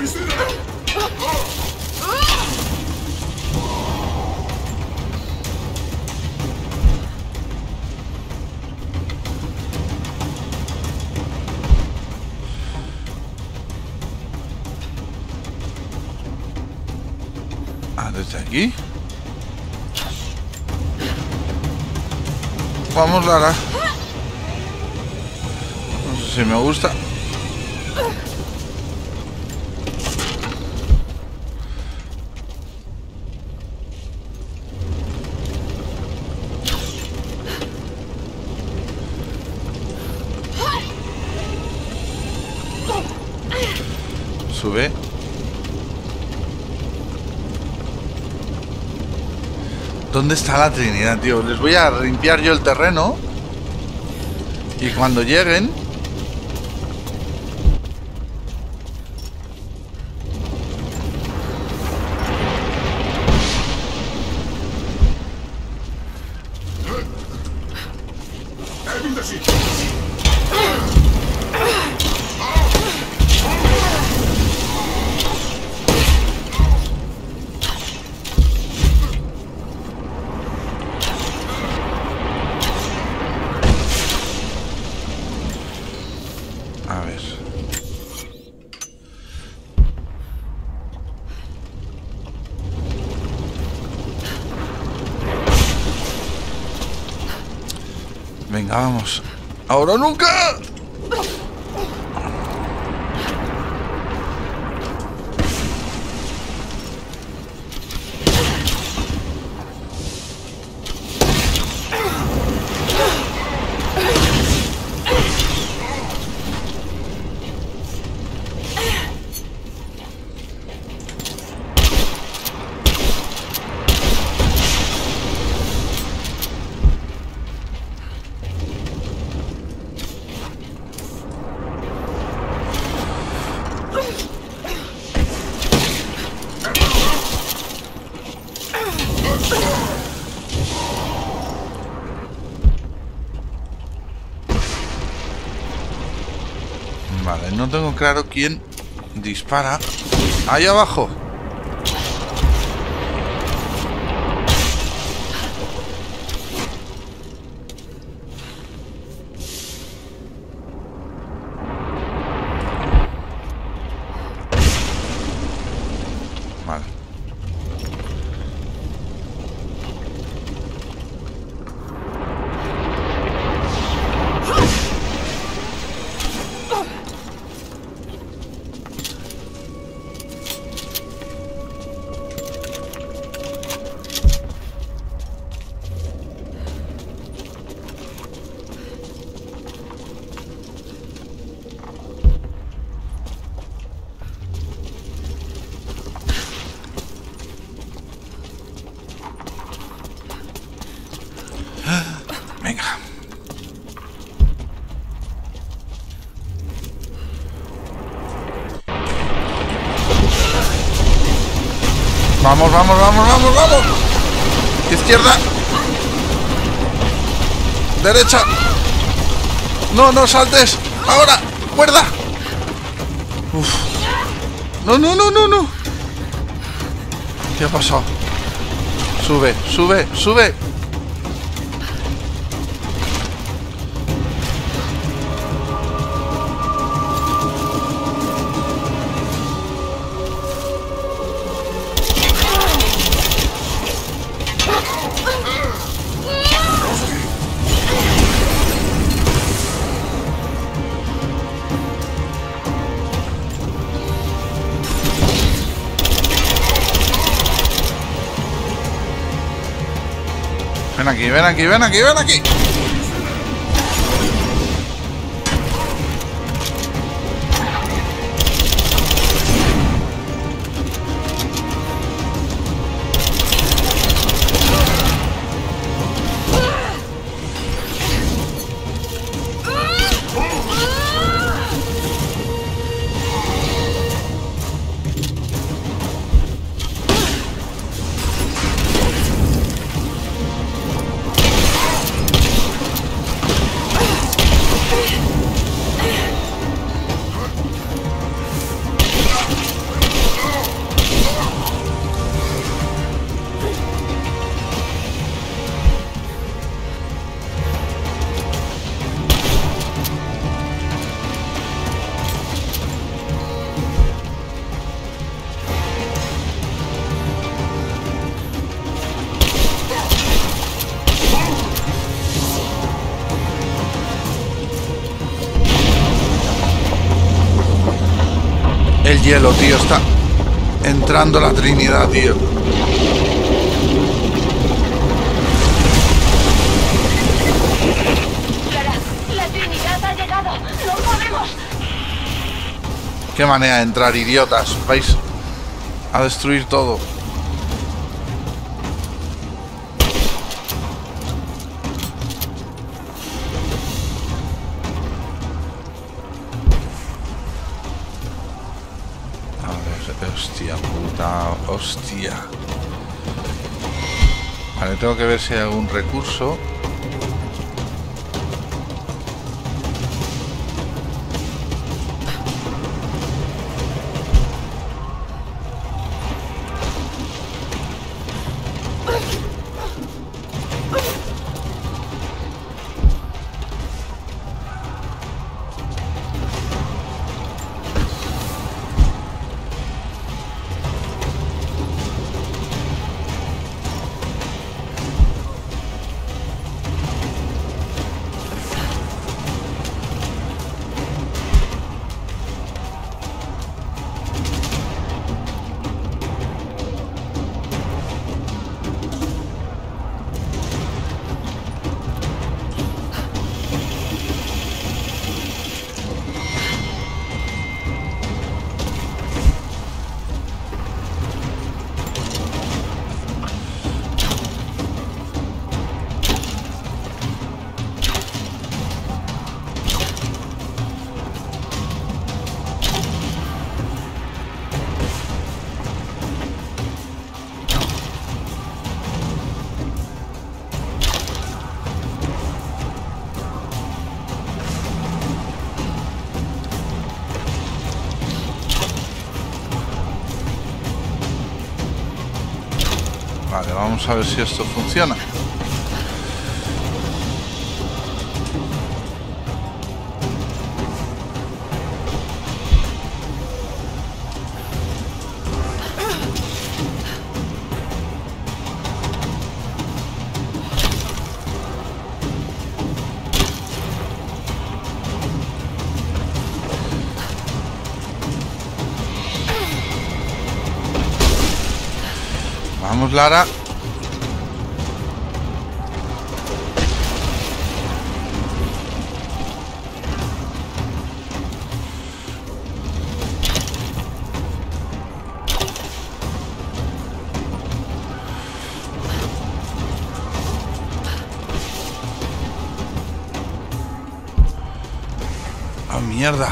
Ah, desde aquí. Vamos, Lara. No sé si me gusta. Sube. ¿Dónde está la Trinidad, tío? Les voy a limpiar yo el terreno. Y cuando lleguen... A ver. Venga, vamos. ¡Ahora o nunca! Vale, no tengo claro quién dispara. Ahí abajo. Vale. Venga. Vamos, vamos, vamos, vamos, vamos. Izquierda. Derecha. No, no saltes. Ahora. Cuerda. Uf. No, no, no, no, no. ¿Qué ha pasado? Sube, sube, sube. Ven aquí, ven aquí, ven aquí, ven aquí. El hielo, tío, está entrando la Trinidad, tío. La Trinidad ha llegado. No podemos. Qué manera de entrar, idiotas. Vais a destruir todo. Hostia puta, hostia. Vale, tengo que ver si hay algún recurso. Vale, vamos a ver si esto funciona. Vamos, Lara. ¡Oh, mierda!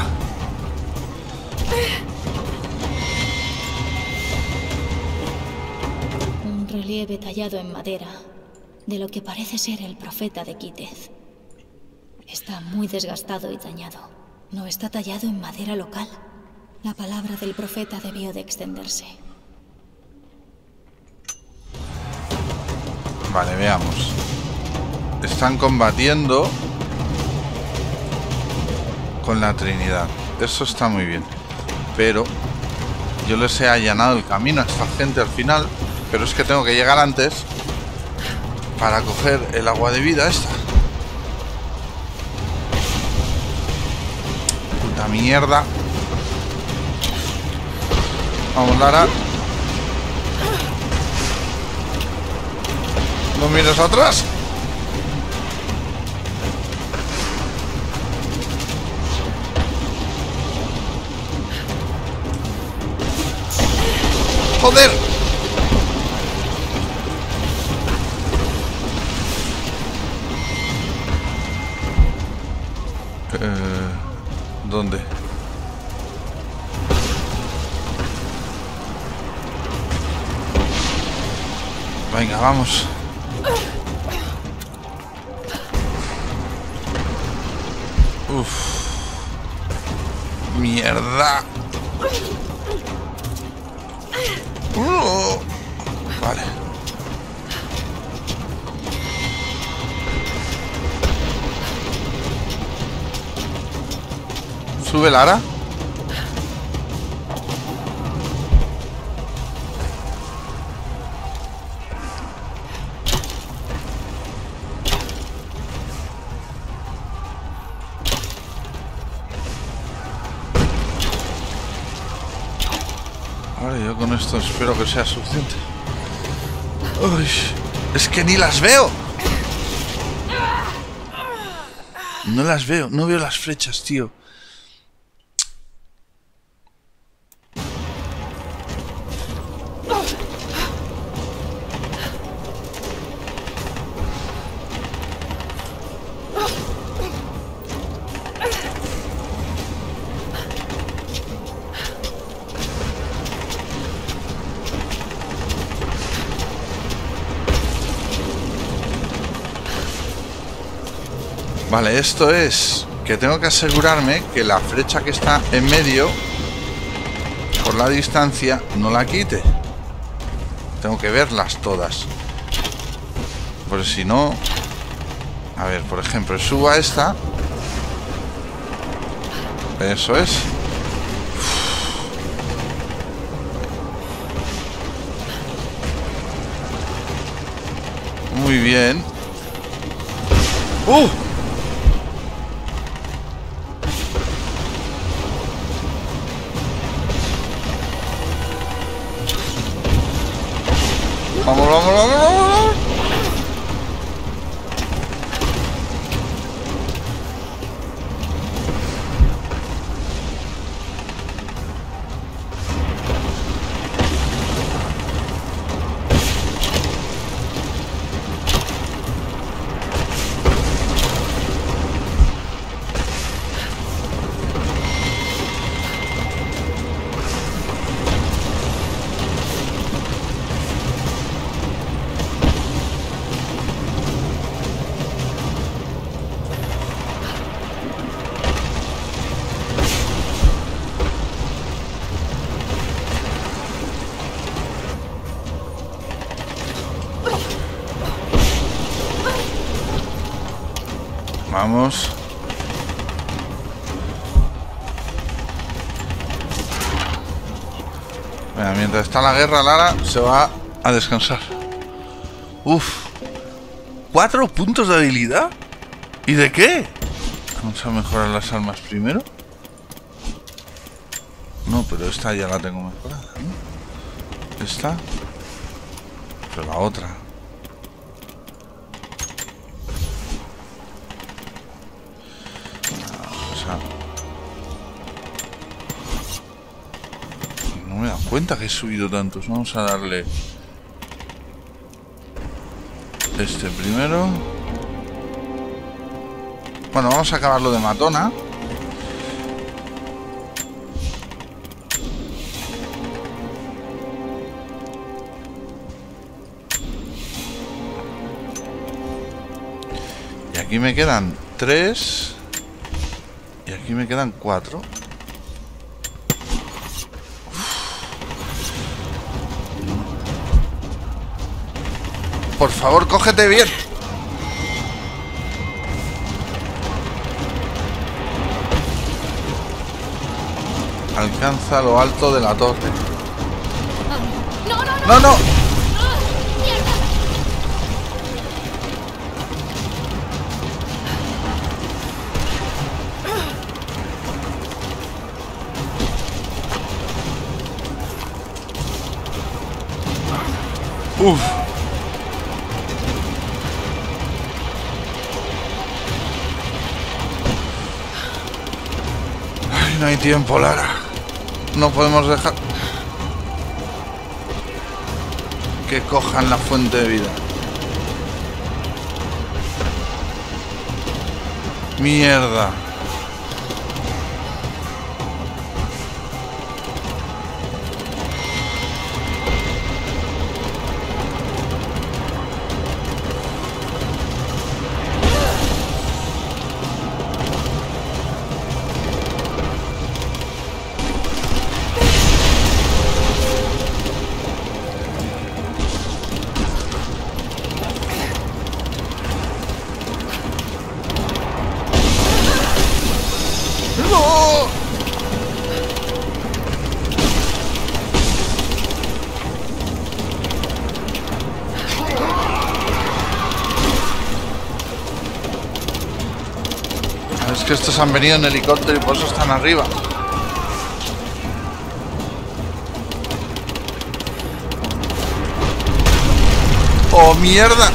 Relieve tallado en madera de lo que parece ser el profeta de Kitez. Está muy desgastado y dañado. No está tallado en madera local. La palabra del profeta debió de extenderse. Vale, veamos. Están combatiendo con la Trinidad. Eso está muy bien. Pero yo les he allanado el camino a esta gente al final. Pero es que tengo que llegar antes para coger el agua de vida esta. Puta mierda. Vamos, Lara. No mires atrás. ¡Joder! ¿Dónde? Venga, vamos. Uf. Mierda. Vale. Sube, Lara. Vale, yo con esto espero que sea suficiente. Uy, es que ni las veo. No las veo, no veo las flechas, tío. Vale, esto es que tengo que asegurarme que la flecha que está en medio, por la distancia, no la quite. Tengo que verlas todas. Porque si no... A ver, por ejemplo, subo a esta. Eso es. Muy bien. Vamos, vamos, vamos, vamos. Vamos. Venga, mientras está la guerra, Lara se va a descansar. Uf. 4 puntos de habilidad. ¿Y de qué? Vamos a mejorar las armas primero. No, pero esta ya la tengo mejorada, ¿no? Esta. Pero la otra. No me he dado cuenta que he subido tantos. Vamos a darle este primero. Bueno, vamos a acabarlo de matona. Y aquí me quedan 3. Y aquí me quedan 4. Por favor, cógete bien. Alcanza lo alto de la torre. ¡No, no! Uf. Ay, no hay tiempo, Lara. No podemos dejar que cojan la fuente de vida. Mierda. Es que estos han venido en helicóptero y por eso están arriba. ¡Oh, mierda!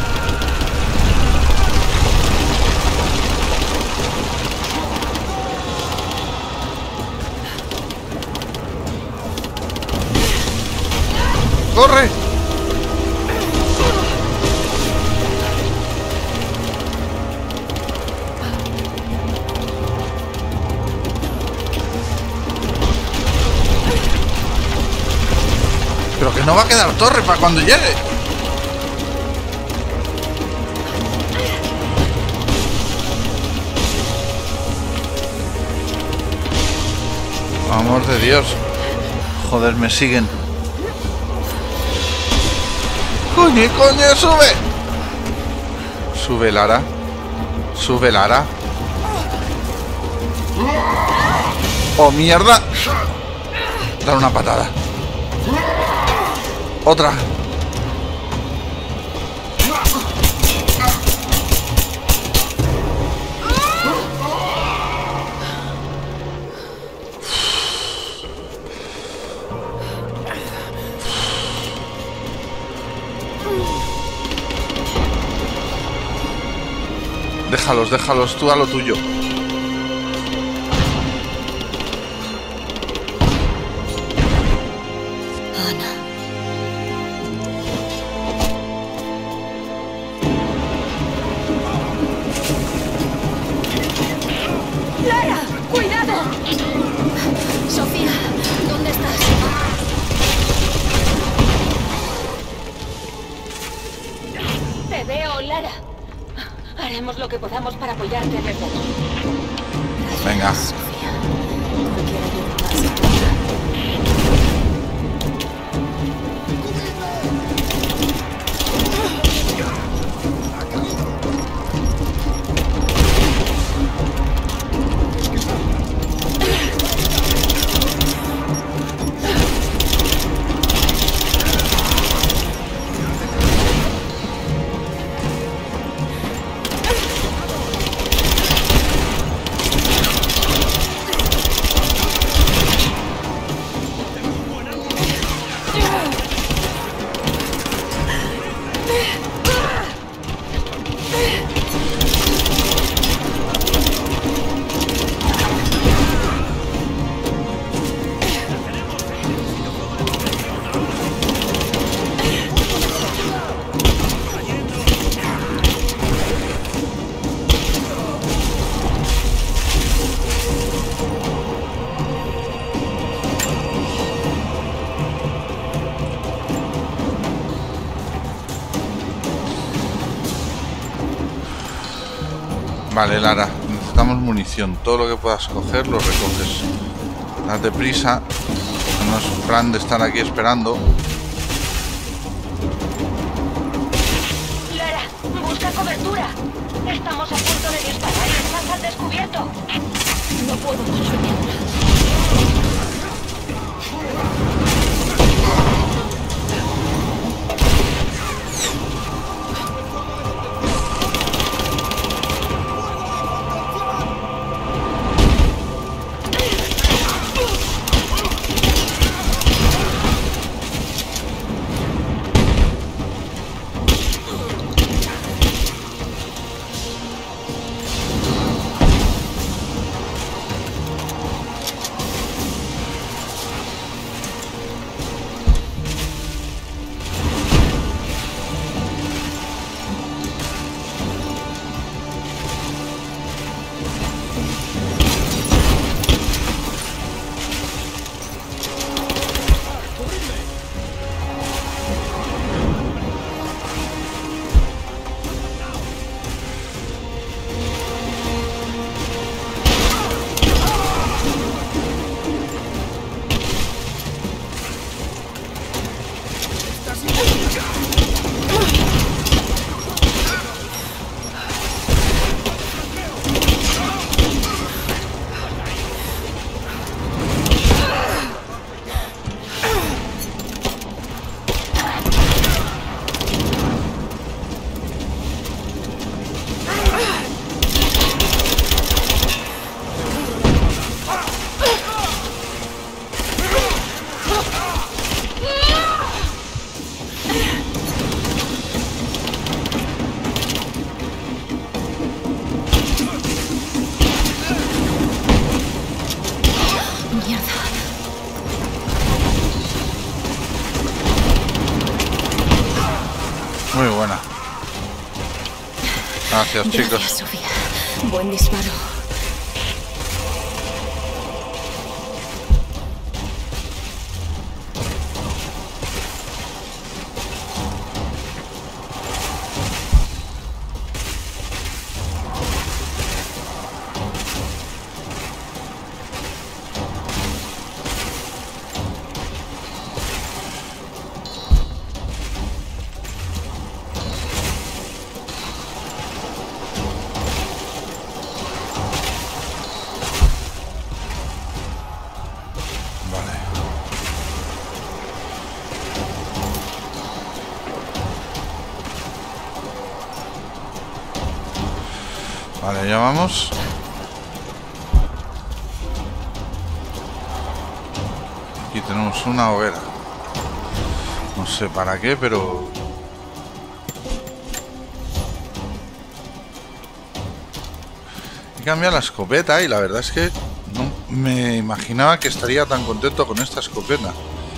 ¡Corre! Pero que no va a quedar torre para cuando llegue. Amor de Dios. Joder, me siguen. ¡Coño, coño! ¡Sube! Sube, Lara. Sube, Lara. ¡Oh, mierda! Dale una patada. Otra. Déjalos, déjalos, tú a lo tuyo. Ana. ¡Lara! ¡Cuidado! Sofía, ¿dónde estás? Te veo, Lara. Haremos lo que podamos para apoyarte en el motor. Venga. Sofía. Cualquier ayuda más. Vale, Lara, necesitamos munición. Todo lo que puedas coger lo recoges. Date prisa. No es plan de estar aquí esperando. Lara, busca cobertura. Estamos a punto de disparar y estás al descubierto. No puedo más. Mierda. Muy buena. Gracias, chicos. Gracias, Sofía. Buen disparo. Vale, ya vamos. Aquí tenemos una hoguera. No sé para qué, pero... He cambiado la escopeta y la verdad es que no me imaginaba que estaría tan contento con esta escopeta.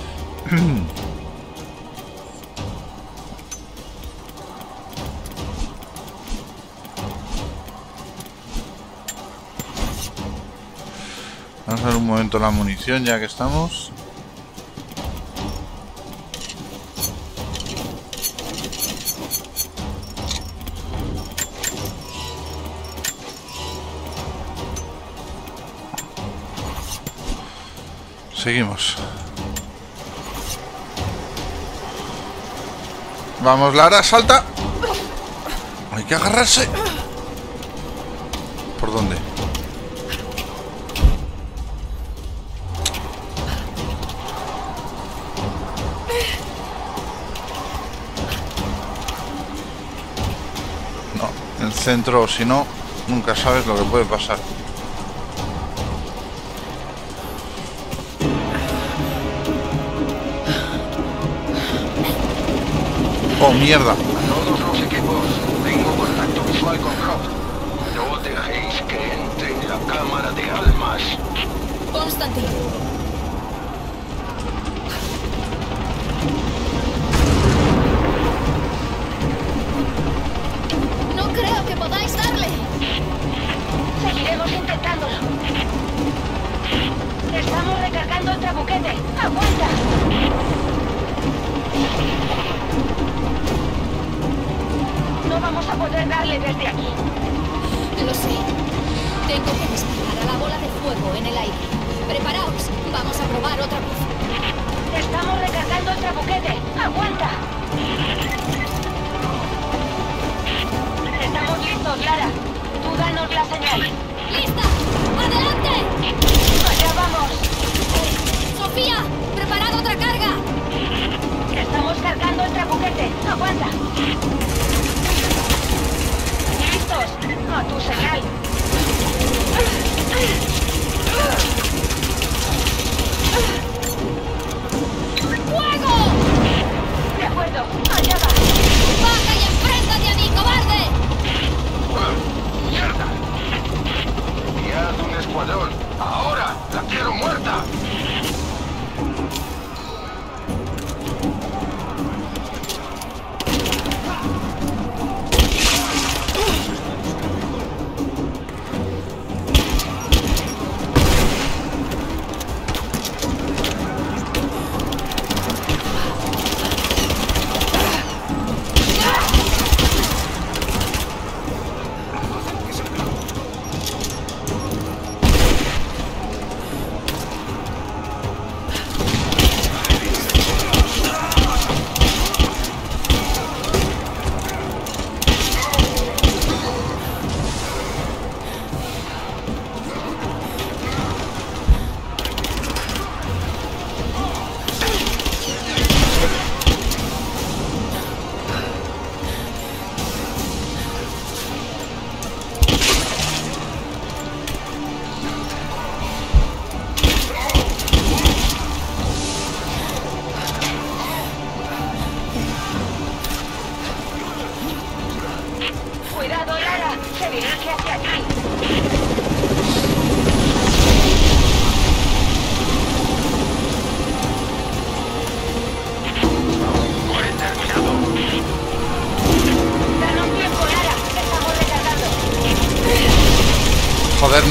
Vamos a ver un momento la munición ya que estamos. Seguimos. Vamos, Lara, salta. Hay que agarrarse. ¿Por dónde? No, el centro, si no, nunca sabes lo que puede pasar. ¡Oh, mierda! A todos los equipos, tengo contacto visual con Croft. No dejéis que entre en la cámara de almas. Constantine. No creo que podáis darle. Seguiremos intentándolo. Estamos recargando el trabuquete. ¡Aguanta! No vamos a poder darle desde aquí. Lo sé. Tengo que disparar a la bola de fuego en el aire. Preparaos. Vamos a probar otra vez. Estamos recargando el trabuquete. ¡Aguanta! Estamos listos, Lara. Tú danos la señal. ¡Lista! ¡Adelante! ¡Allá vamos! ¡Sofía! ¡Preparad otra carga! Estamos cargando el trabuquete. ¡Aguanta! ¡Listos! ¡A tu señal! ¡Fuego! De acuerdo. ¡Allá va! ¡Baja y enfréntate a mí, cobarde! ¡Mierda! Enviad un escuadrón. ¡Ahora! ¡La quiero muerta!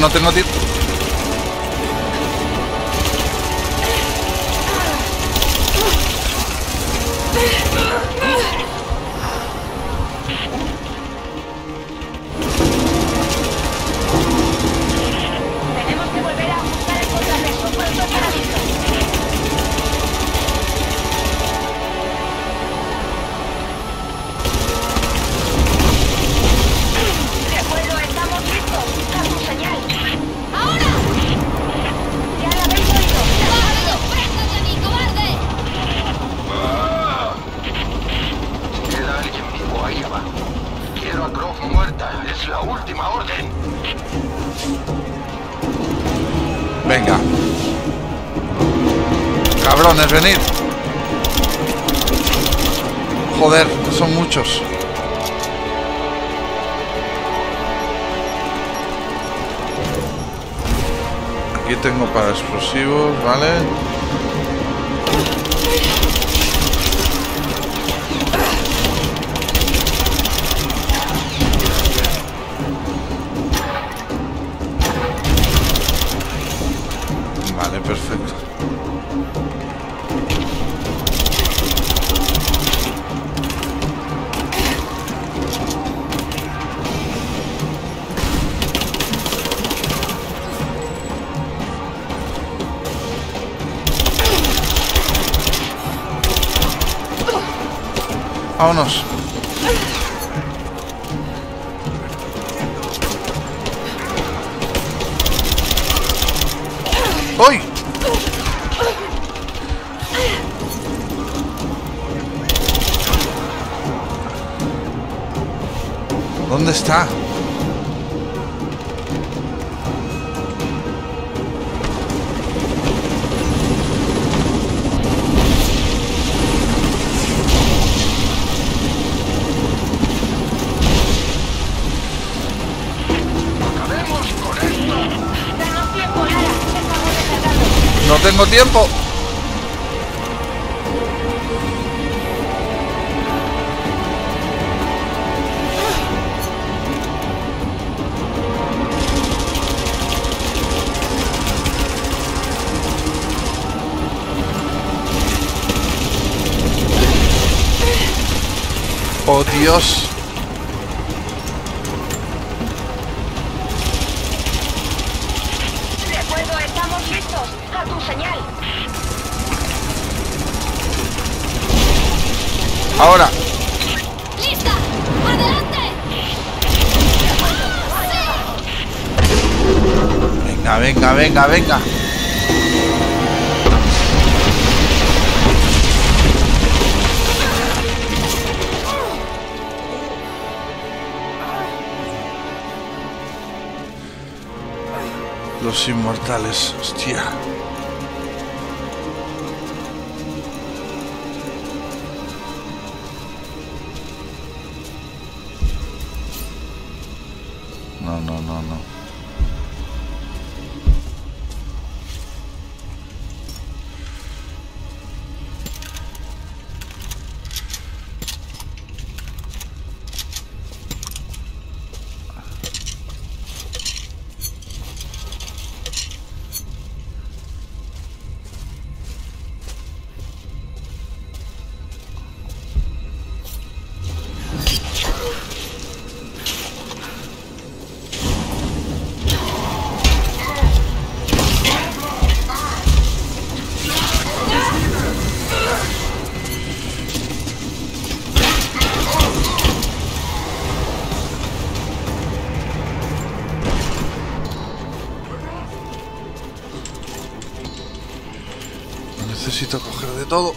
no tengo tiempo. Tenemos que volver a ajustar el contrapeso. Pronto estará listo. De acuerdo, estamos listos. A tu señal. ¡Ahora! Ya la habéis oído. ¡Rápido! ¡Préstate a mí, cobarde! Queda alguien vivo ahí abajo. Quiero a Croft muerta. Es la última orden. Venga. Cabrones, venid. Joder, son muchos. Aquí tengo para explosivos, ¿vale? Vale, perfecto. Vámonos. ¡Uy! ¿Dónde está? Acabemos con esto. Danos tiempo, Lara. Estamos recargando. No tengo tiempo. Oh, Dios. De acuerdo, estamos listos. A tu señal. Ahora. ¡Lista! ¡Adelante! Venga, venga, venga, venga. Los inmortales, hostia. No, no, no, no. Necesito coger de todo.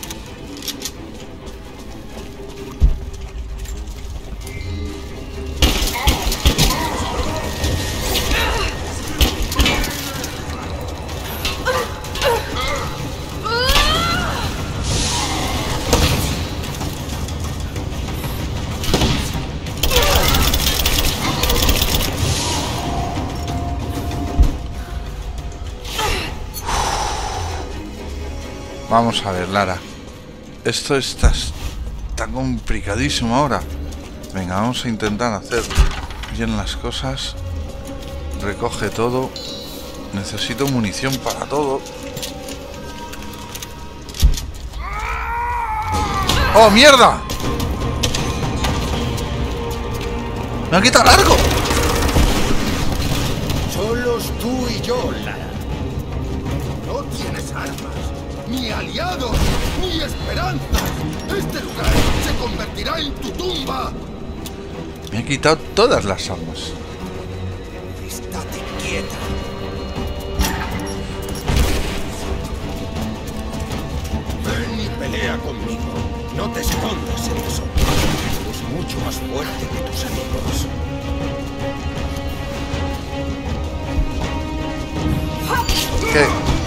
Vamos a ver, Lara. Esto está complicadísimo ahora. Venga, vamos a intentar hacer bien las cosas Recoge todo. Necesito munición para todo. ¡Oh, mierda! ¡Me ha quitado largo! Solos tú y yo, Lara. No tienes armas, ni aliados, ni esperanzas. Este lugar se convertirá en tu tumba. Me ha quitado todas las armas. Estate quieta. Ven y pelea conmigo. No te escondas en eso. Es mucho más fuerte que tus amigos. ¿Qué?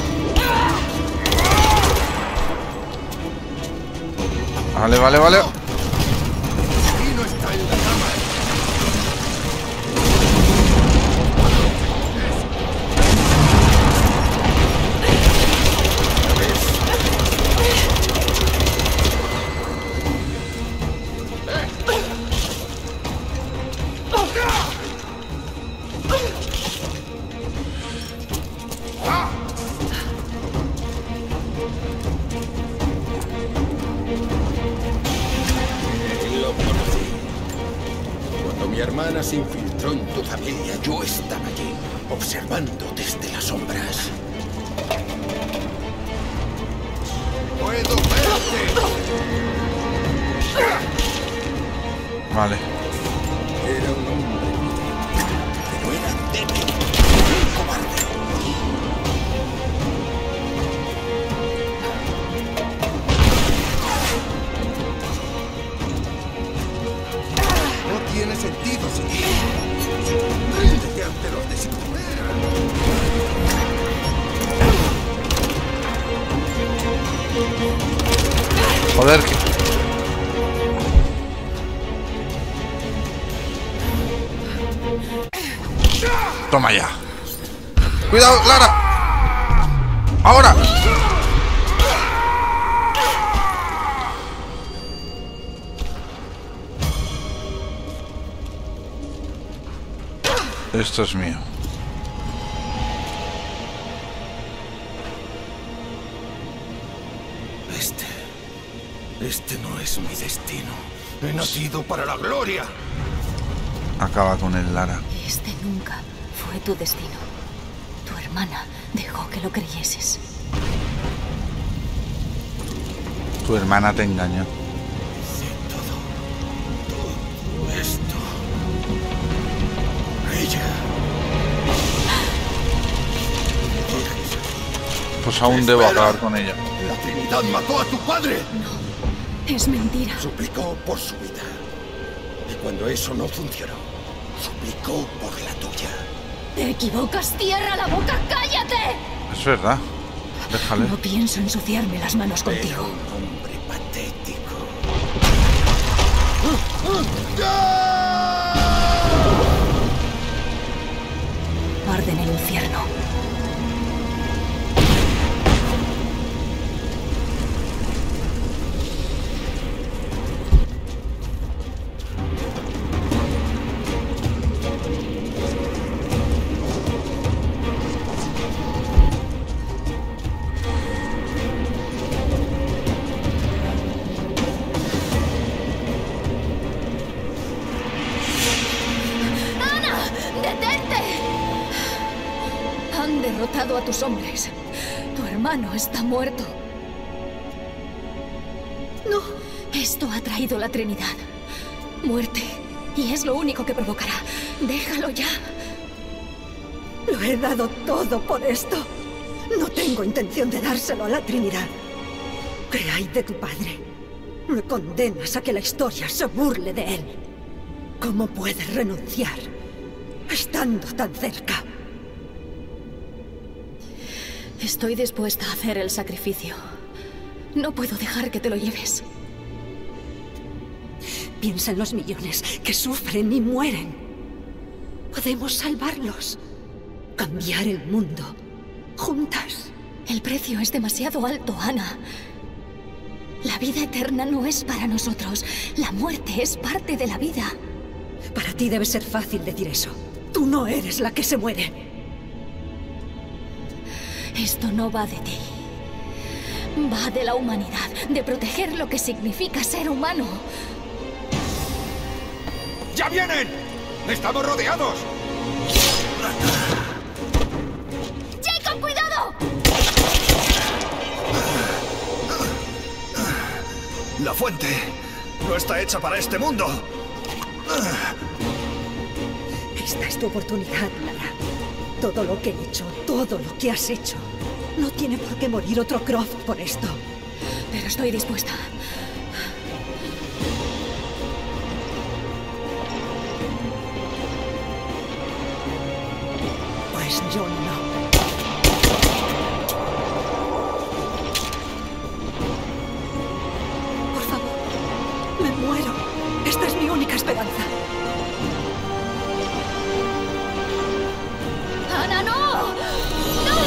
Vale, vale, vale. Y no está en la cama. Lo conocí. Cuando mi hermana se infiltró en tu familia, yo estaba allí, observando desde las sombras. ¡Puedo verte! Vale. Era un hombre, pero era débil, un cobarde. No tiene sentido seguir. Ríndete ante los de Sicumera. Joder, que... Toma ya. ¡Cuidado, Lara! ¡Ahora! Esto es mío. Este no es mi destino. He nacido para la gloria. Acaba con él, Lara. Este nunca fue tu destino. Tu hermana dejó que lo creyeses. Tu hermana te engañó. Sé todo esto. Ella. Pues aún debo acabar con ella. La Trinidad mató a tu padre. No, es mentira. Suplicó por su vida. Y cuando eso no funcionó, suplicó por la tuya. Te equivocas, cierra la boca, cállate. Es verdad. Déjale. No pienso ensuciarme las manos Era contigo. un hombre patético. Arde en el infierno. Derrotado a tus hombres. Tu hermano está muerto. No, esto ha traído la Trinidad. Muerte. Y es lo único que provocará. Déjalo ya. Lo he dado todo por esto. No tengo intención de dárselo a la Trinidad. ¿Qué hay de tu padre? Me condenas a que la historia se burle de él. ¿Cómo puedes renunciar estando tan cerca? Estoy dispuesta a hacer el sacrificio. No puedo dejar que te lo lleves. Piensa en los millones que sufren y mueren. Podemos salvarlos. Cambiar el mundo. Juntas. El precio es demasiado alto, Ana. La vida eterna no es para nosotros. La muerte es parte de la vida. Para ti debe ser fácil decir eso. Tú no eres la que se muere. Esto no va de ti. Va de la humanidad, de proteger lo que significa ser humano. ¡Ya vienen! ¡Estamos rodeados! ¡Jacob, cuidado! La fuente no está hecha para este mundo. Esta es tu oportunidad, Lara. Todo lo que he hecho, todo lo que has hecho. No tiene por qué morir otro Croft por esto. Pero estoy dispuesta. Pues yo no. Por favor, me muero. Esta es mi única esperanza. ¡Ana, no! ¡No!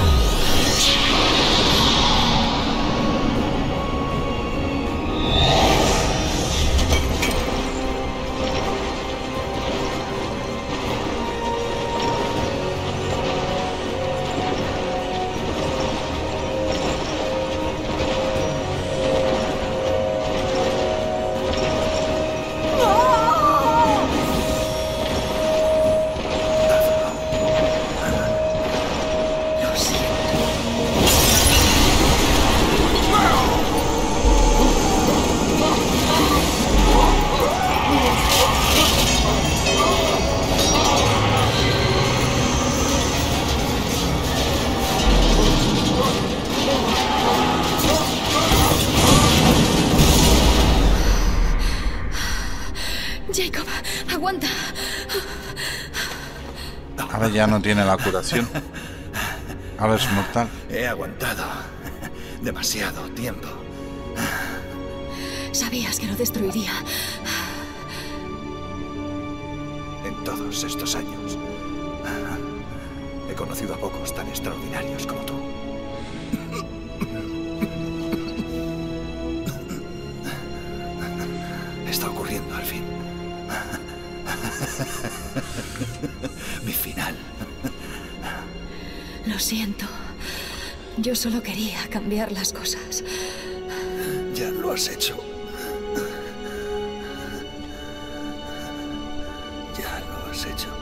Jacob, aguanta. Ahora ya no tiene la curación. Ahora es mortal. He aguantado demasiado tiempo. Sabías que lo destruiría. En todos estos años he conocido a pocos tan extraordinarios como tú. Está ocurriendo al fin. Mi final. Lo siento. Yo solo quería cambiar las cosas. Ya lo has hecho. Ya lo has hecho.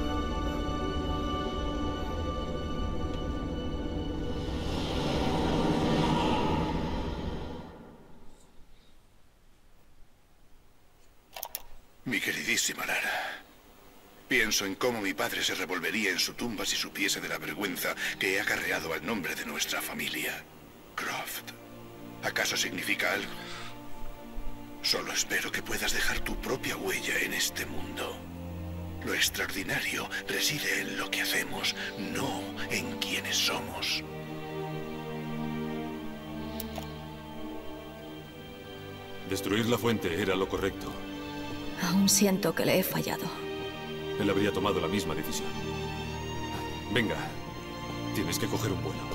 Mi queridísima Lara, pienso en cómo mi padre se revolvería en su tumba si supiese de la vergüenza que he acarreado al nombre de nuestra familia. Croft, ¿acaso significa algo? Solo espero que puedas dejar tu propia huella en este mundo. Lo extraordinario reside en lo que hacemos, no en quienes somos. Destruir la fuente era lo correcto. Aún siento que le he fallado. Él habría tomado la misma decisión. Venga, tienes que coger un vuelo.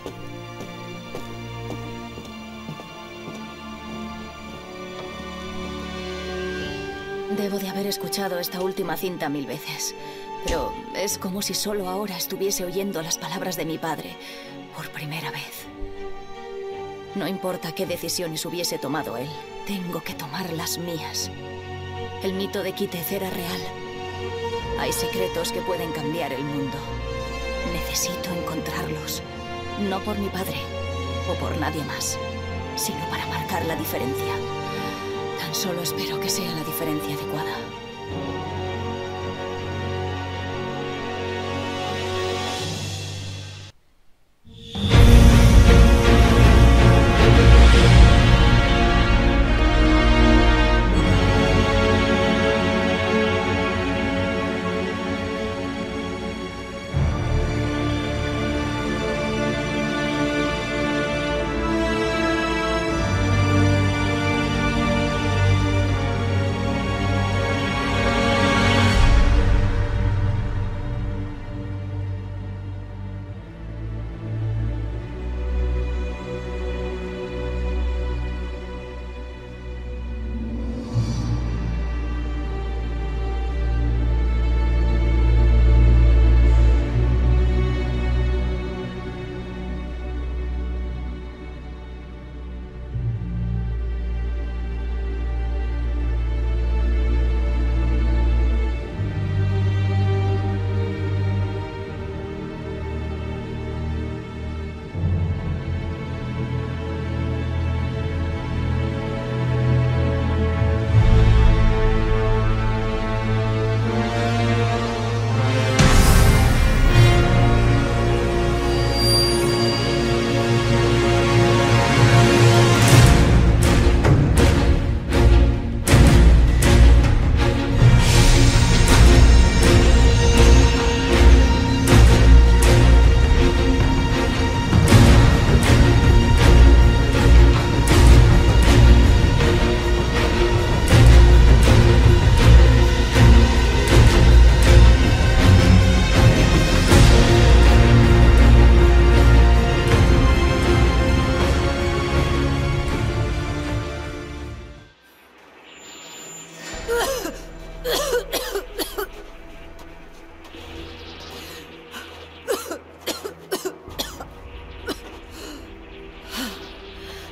Debo de haber escuchado esta última cinta 1000 veces. Pero es como si solo ahora estuviese oyendo las palabras de mi padre por primera vez. No importa qué decisiones hubiese tomado él, tengo que tomar las mías. El mito de Kitez era real. Hay secretos que pueden cambiar el mundo. Necesito encontrarlos. No por mi padre o por nadie más, sino para marcar la diferencia. Tan solo espero que sea la diferencia adecuada.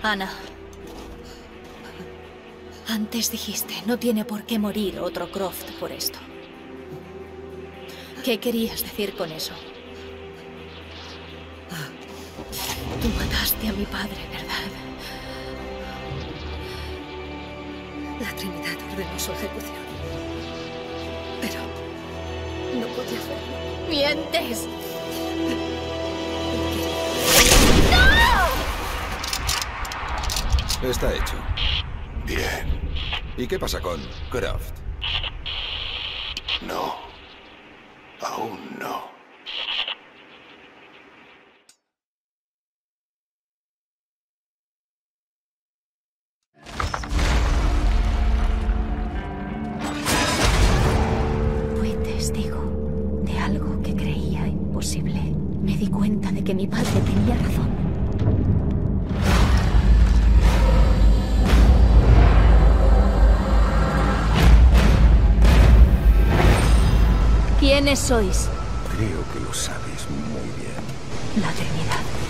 Ana. Antes dijiste, no tiene por qué morir otro Croft por esto. ¿Qué querías decir con eso? Tú mataste a mi padre, ¿verdad? La Trinidad ordenó su ejecución. Pero no podía hacerlo. ¡Mientes! Está hecho. Bien. ¿Y qué pasa con Croft? No. Aún no. Fui testigo de algo que creía imposible. Me di cuenta de que mi padre tenía razón. ¿Quiénes sois? Creo que lo sabes muy bien. La Trinidad.